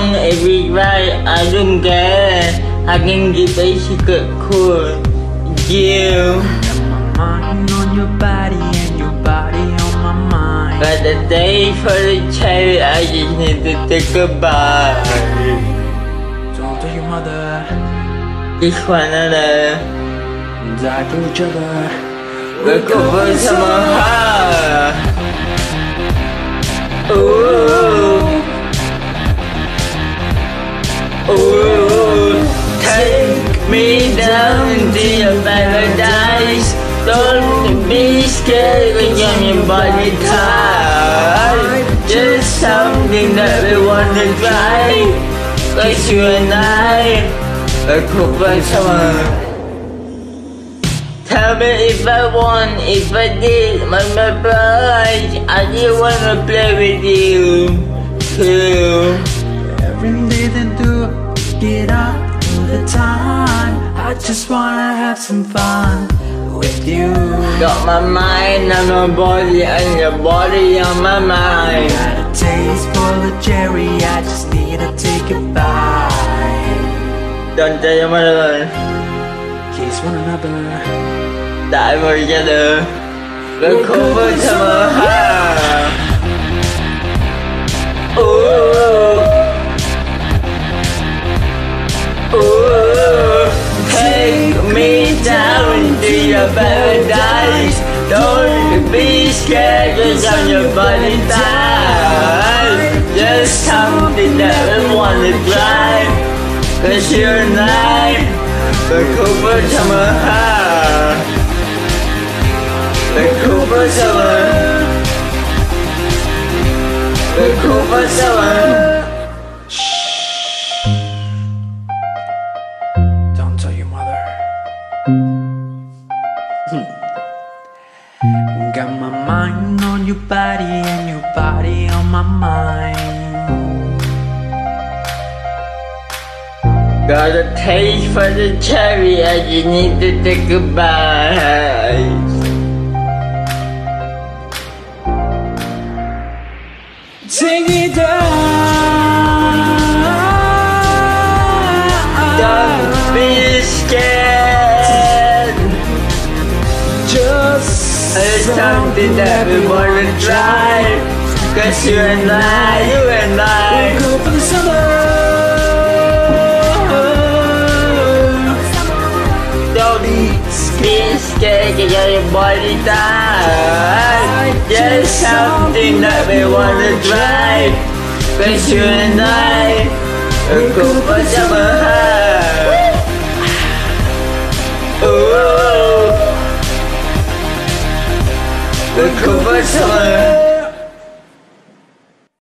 wrong, every right, I don't care. I can give a secret cool. You got my mind on your body and your body on my mind. got a day for the cherry, I just need to take a bite. Don't tell your mother, Just one another, die for each other. we'll go for some more. Ooh, ooh, take me down to your paradise. Don't be scared when your body tight. Just something that we wanna try. Cause you and I are cool for summer. Tell me if I won, if I did, my prize. I just wanna play with you too. Every day they do, get up all the time. I just wanna have some fun with you. Got my mind on my body and your body on my mind. Got a taste for the cherry, I just need to take a bite. Don't tell your mother, Kiss one another, die for each other. We're cool for summer. Ooh, ooh, take me down to your paradise. Don't be scared, cause I'm your body tight. Just something that we wanna try. Cause you and I, we're cool for summer. We're cool for summer. We're cool for summer. don't tell your mother. Got my mind on your body and your body on my mind. Got a taste for the cherry, I just need to take a bite. Take me down. Don't be scared. Just It's something that we wanna try. Cause you and I we'll go for the summer. don't be scared, cause you're your body tight. Just something that we wanna try. Cause you and I are cool for summer. Ooh, we're cool for summer.